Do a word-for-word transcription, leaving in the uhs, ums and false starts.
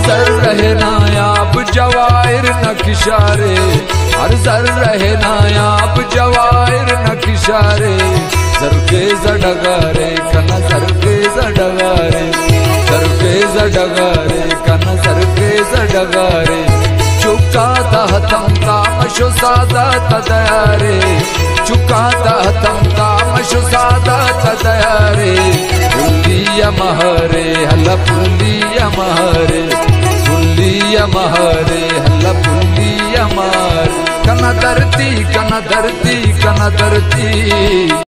Sir रहे नायाब जवाहिर नक्शारे, हर sir रहे नायाब जवाहिर नक्शारे, सरके जडगारे कन सरके जडगारे, सरके जडगारे कन सरके जडगारे, चुकाता हतम कामशो सादा तदयारे, चुकाता हतम कामशो सादा तदयारे, पुल्लिया महरे हल्ला पुल्लिया महरे, पुल्लिया महरे हल्ला पुल्लिया महरे, कन धरती कन धरती कन धरती।